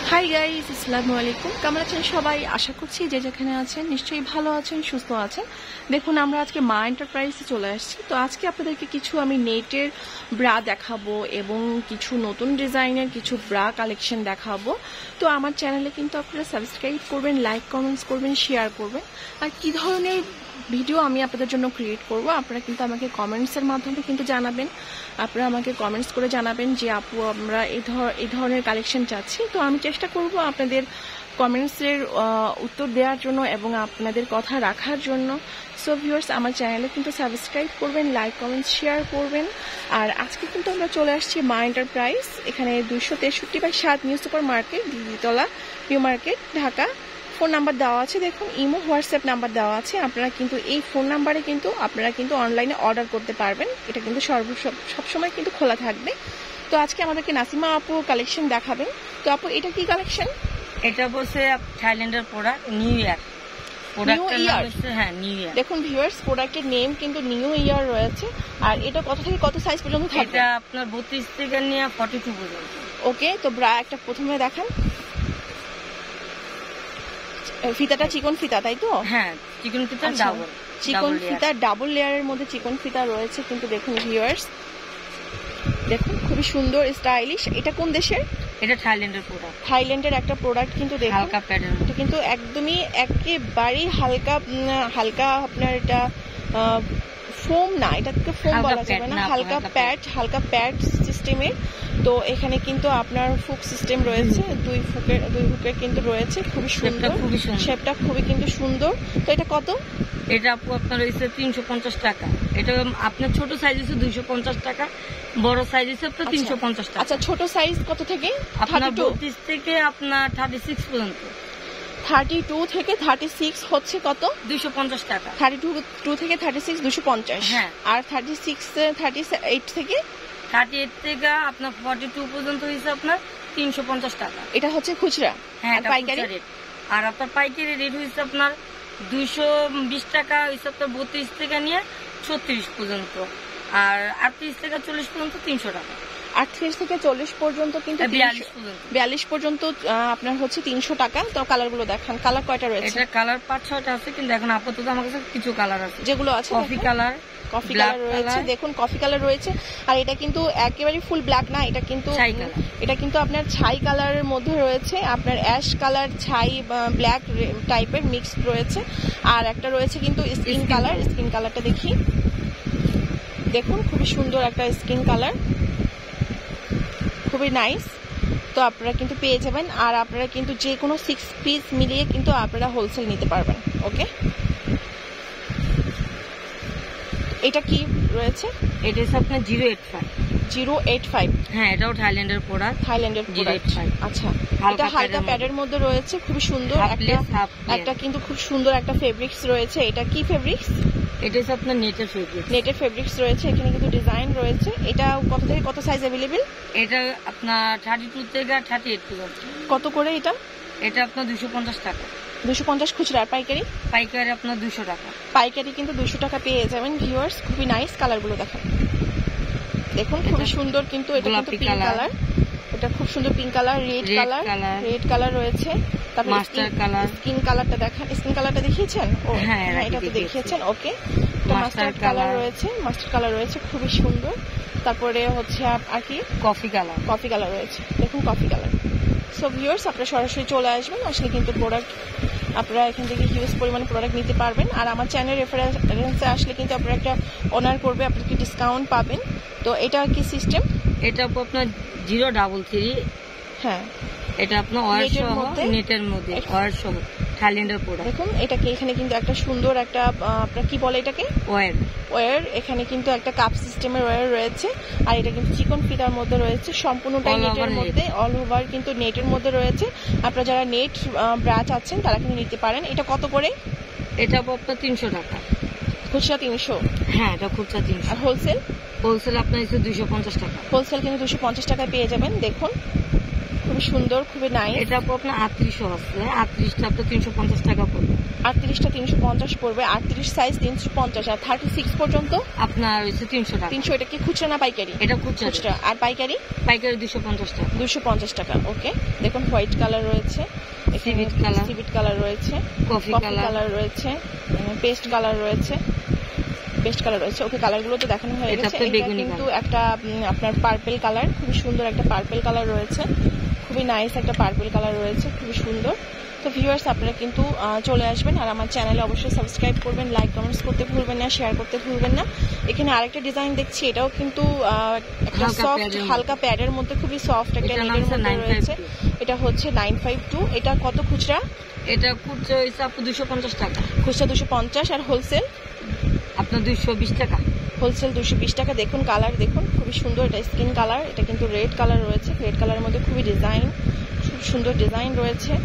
Hi guys, আসসালামু আলাইকুম। কেমন আছেন সবাই? আশা করছি যে যেখানে আছেন নিশ্চয়ই ভালো আছেন, সুস্থ আছেন। দেখুন, আমরা আজকে মা এন্টারপ্রাইজে চলে আসছি। তো আজকে আপনাদেরকে কিছু আমি নেটের ব্রা দেখাবো এবং কিছু নতুন ডিজাইনের কিছু ব্রা কালেকশন দেখাবো। তো আমার চ্যানেলে কিন্তু আপনারা সাবস্ক্রাইব করবেন, লাইক কমেন্টস করবেন, শেয়ার করবেন। আর কি ধরনের ভিডিও আমি আপনাদের জন্য ক্রিয়েট করব আপনারা কিন্তু আমাকে কমেন্টসের মাধ্যমে কিন্তু জানাবেন। আপনারা আমাকে কমেন্টস করে জানাবেন যে আপু আমরা এই ধরনের কালেকশন চাচ্ছি। তো আমি চেষ্টা করব আপনাদের কমেন্টসের উত্তর দেওয়ার জন্য এবং আপনাদের কথা রাখার জন্য। সো ভিউয়ার্স, আমার চ্যানেলে কিন্তু সাবস্ক্রাইব করবেন, লাইক কমেন্টস শেয়ার করবেন। আর আজকে কিন্তু আমরা চলে আসছি মা এন্টারপ্রাইজ, এখানে 263/7 নিউ সুপার মার্কেট, দ্বিতলা, new market, Dhaka. Phone number দেওয়া আছে, দেখুন ইমো হোয়াটসঅ্যাপ নাম্বার দেওয়া আছে। আপনারা কিন্তু এই ফোন নাম্বারে কিন্তু আপনারা কিন্তু অনলাইনে অর্ডার করতে পারবেন। এটা কিন্তু সবসময় কিন্তু খোলা থাকবে। তো আজকে আমাদেরকে নাসিমা আপু কালেকশন দেখাবেন। তো আপু, এটা কি কালেকশন? এটা বলছে থাইল্যান্ডের প্রোডাক্ট, নিউ ইয়ার। হ্যাঁ, নিউ ইয়ার। দেখুন ভিউয়ার্স, প্রোডাক্টের নেম কিন্তু নিউ ইয়ার রয়েছে। আর এটা কত থেকে কত সাইজ পর্যন্ত থাকবে? এটা আপনার 32 থেকে নিয়ে 42 পর্যন্ত। ওকে, তো ব্রা একটা প্রথমে দেখান। ফিতাটা চিকন ফিতা, তাই তো? হ্যাঁ, চিকন ফিতা ডাবল। চিকন ফিতা ডাবল লেয়ারের মধ্যে চিকন ফিতা রয়েছে কিন্তু দেখুন ভিউয়ার্স, দেখুন খুবই সুন্দর স্টাইলিশ। এটা কোন দেশের? এটা থাইল্যান্ডের প্রোডাক্ট। থাইল্যান্ডের একটা প্রোডাক্ট কিন্তু দেখুন, হালকা প্যাডের মধ্যে। এটা কিন্তু একদমই একেবারেই হালকা হালকা আপনার এটা ফোম না, এটাকে ফোম বলা যাবে না, হালকা প্যাড সিস্টেমের। তো এখানে কিন্তু আপনার ফুক সিস্টেম রয়েছে, দুই হুকের কিন্তু রয়েছে। খুবই সুন্দর, শেপটা খুবই কিন্তু সুন্দর। তো এটা কত? এটা আপু আপনার হয়েছে 350 টাকা। এটা আপনার ছোট সাইজ হচ্ছে 250 টাকা, বড় সাইজ হচ্ছে আপনার 350 টাকা। আচ্ছা, ছোট সাইজ কত থেকে? আপনার 32 থেকে আপনার 36 পর্যন্ত। 32 থেকে 36 হচ্ছে কত? 250 টাকা। 32 থেকে 36 250। হ্যাঁ। আর 38 থেকে 38 থেকে আপনার 42 পর্যন্ত হয়েছে আপনার 350 টাকা। এটা হচ্ছে খুচরা। হ্যাঁ, পাইকারি রেট। আর আপনার পাইকারি রেট হয়েছে আপনার 220 টাকা হয়েছে আপনার 32 থেকে নিয়ে 36 পর্যন্ত। আর 38 থেকে 40 পর্যন্ত 300 টাকা। 38 থেকে 40 পর্যন্ত কিন্তু 42 পর্যন্ত আপনার হচ্ছে 300 টাকা। তো কালার গুলো দেখান, কালার কয়টা রয়েছে? এটা কালার 5-6টা আছে, কিন্তু এখন আপাতত আমার কাছে কিছু কালার আছে, যেগুলো আছে কফি কালার রয়েছে। দেখুন কফি কালার রয়েছে। আর এটা কিন্তু একেবারে ফুল ব্ল্যাক না, এটা কিন্তু আপনার ছাই কালারের মধ্যে রয়েছে, আপনার অ্যাশ কালার ছাই ব্ল্যাক টাইপের মিক্সড রয়েছে। আর একটা রয়েছে কিন্তু স্কিন কালারটা দেখি, দেখুন খুবই সুন্দর একটা স্কিন কালার, খুবই নাইস। তো আপনারা কিন্তু পেয়ে যাবেন। আর আপনারা কিন্তু যে কোনো 6 পিস মিলিয়ে কিন্তু আপনারা হোলসেল নিতে পারবেন। ওকে, এটা কি রয়েছে? এটা হচ্ছে আপনার 085। হ্যাঁ, এটাও থাইল্যান্ডের প্রোডাক্ট। 085। আচ্ছা, এটা হালকা প্যাডের মধ্যে রয়েছে, খুবই সুন্দর একটা কিন্তু খুব সুন্দর একটা ফেব্রিক্স রয়েছে। এটা কি ফেব্রিক্স? এটা হচ্ছে আপনার নেটের ফেব্রিক্স রয়েছে। এখানে কিন্তু ডিজাইন রয়েছে। এটা কত থেকে কত সাইজ अवेलेबल? এটা আপনার 32 থেকে 38 পর্যন্ত। কত করে এটা? এটা আপনার 250 টাকা। 250 খুচরা। আর পাইকারি? পাইকারি আপনার 200 টাকা। পাইকারি কিন্তু 200 টাকা পেয়ে যাবেন ভিউয়ার্স। খুবই নাইস। কালারগুলো দেখেন, দেখুন খুবই সুন্দর। কিন্তু এটা কিন্তু পিঙ্ক কালার, এটা খুব সুন্দর পিঙ্ক কালার, রেড কালার রয়েছে। তারপর মাস্টার কালার, স্কিন কালারটা দেখান। স্কিন কালারটা দেখিয়েছেন? হ্যাঁ, এটা তো দেখিয়েছেন। ওকে, এটা মাস্টার কালার রয়েছে, খুবই সুন্দর। তারপরে হচ্ছে আর কি কফি কালার রয়েছে, দেখুন কফি কালার। সো ভিউয়ার্স, আপনারা সরাসরি চলে আসবেন, আসলে কিন্তু প্রোডাক্ট আপনারা এখান থেকে হিউজ পরিমাণে প্রোডাক্ট নিতে পারবেন। আর আমার চ্যানেল রেফারেন্সে আসলে কিন্তু আপনারা একটা অনার করবে, আপনাকে ডিসকাউন্ট পাবেন। তো এটা কি সিস্টেম? এটা আপনার 033। হ্যাঁ, এটা আপনার ওয়্যার সহ, নেটের মধ্যে ওয়্যার সহ, থাইল্যান্ডের প্রোডাক্ট। দেখুন এটাকে এখানে কিন্তু একটা সুন্দর একটা আপনারা কি বলে এটাকে? ওয়্যার। এখানে কিন্তু একটা কাপ সিস্টেমের ওয়্যার রয়েছে। আর এটা কিন্তু চিকন ফিতার মধ্যে রয়েছে, সম্পূর্ণটাই নেটের মধ্যে, অল ওভার কিন্তু নেটের মধ্যে রয়েছে। আপনারা যারা নেট ব্রা চাচ্ছেন তারা কিন্তু নিতে পারেন। এটা কত করে? এটা আপনার 300 টাকা। খুচরা 300? হ্যাঁ, এটা খুচরা 300। আর হোলসেল? হোলসেল আপনার 250 টাকা। হোলসেল কিন্তু 250 টাকায় পেয়ে যাবেন। দেখুন খুব সুন্দর, খুবই নাইস। এটা আপু আপনার 3800 আছে, 38টা আপনার 350 টাকা পড়বে। 38টা 350 পড়বে, 38 সাইজ 350, আর 36 পর্যন্ত আপনার হচ্ছে 300 টাকা। 300। এটা কি খুচরা না পাইকারি? এটা খুচরা। আর পাইকারি? পাইকারি 250 টাকা। 250 টাকা। ওকে, দেখুন হোয়াইট কালার রয়েছে, সিভিট কালার রয়েছে, কফি কালার রয়েছে, পেস্ট কালার রয়েছে, ওকে, কালারগুলো তো দেখানো হয়ে গেছে। এটা কিন্তু একটা আপনার পার্পল কালার, খুবই সুন্দর একটা পার্পল কালার রয়েছে, খুবই নাইস একটা পার্পল কালার রয়েছে, খুবই সুন্দর। তো ভিউয়ার্স, আপনারা কিন্তু চলে আসবেন, আর আমার চ্যানেলে অবশ্যই সাবস্ক্রাইব করবেন, লাইক কমেন্টস করতে ভুলবেন না, শেয়ার করতে ভুলবেন না। এখানে আরেকটা ডিজাইন দেখছি, এটাও কিন্তু একটা সফট হালকা প্যাডের মধ্যে, খুবই সফট একটা নেটের মধ্যে রয়েছে। এটা হচ্ছে 952। এটা কত খুচরা? এটা খুচরা হচ্ছে আপু 250 টাকা। খুচরা 250, আর হোলসেল আপনার 220 টাকা। হোলসেল 220 টাকা। দেখুন কালার দেখুন, খুবই সুন্দর, এটা স্কিন কালার। এটা কিন্তু রেড কালার রয়েছে, রেড কালারের মধ্যে খুব সুন্দর ডিজাইন রয়েছে,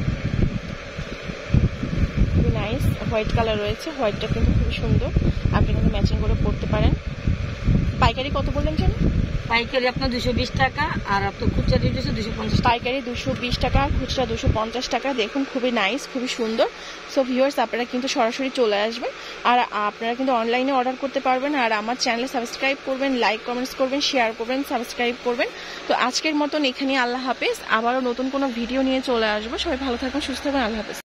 খুবই নাইস। হোয়াইট কালার রয়েছে, হোয়াইটটা কিন্তু খুবই সুন্দর, আপনি কিন্তু ম্যাচিং করে পরতে পারেন। পাইকারি কত বললেন যেন? পাইকারি আপনার 220 টাকা, আর আপনার খুচরা রেট হচ্ছে 250। পাইকারি 220 টাকা, খুচরা 250 টাকা। দেখুন খুবই নাইস, খুবই সুন্দর। সো ভিউয়ার্স, আপনারা কিন্তু সরাসরি চলে আসবেন, আর আপনারা কিন্তু অনলাইনে অর্ডার করতে পারবেন, আর আমার চ্যানেলে সাবস্ক্রাইব করবেন, লাইক কমেন্টস করবেন, শেয়ার করবেন, সাবস্ক্রাইব করবেন। তো আজকের মতন এখানে আল্লাহ হাফেজ। আবারও নতুন কোনো ভিডিও নিয়ে চলে আসবো। সবাই ভালো থাকবেন, সুস্থ থাকবেন। আল্লাহ হাফেজ।